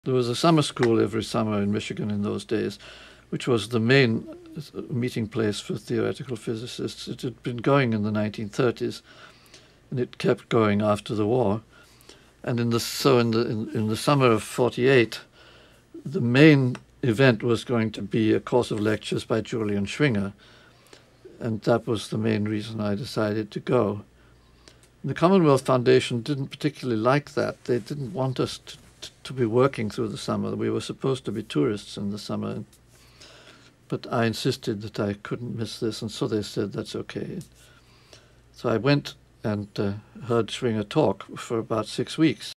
There was a summer school every summer in Michigan in those days, which was the main meeting place for theoretical physicists. It had been going in the 1930s, and it kept going after the war. And in the summer of '48, the main event was going to be a course of lectures by Julian Schwinger, and that was the main reason I decided to go. The Commonwealth Foundation didn't particularly like that. They didn't want us to be working through the summer. We were supposed to be tourists in the summer, but I insisted that I couldn't miss this, and so they said that's okay. So I went and heard Schwinger talk for about 6 weeks.